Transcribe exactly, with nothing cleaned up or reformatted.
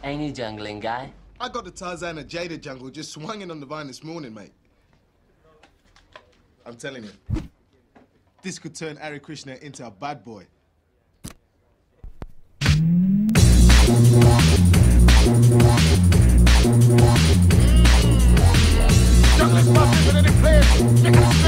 Ain't he jungling, guy? I got the Tarzan and Jada jungle just swinging on the vine this morning, mate. I'm telling you, this could turn Hare Krishna into a bad boy. Jungling spot with any players.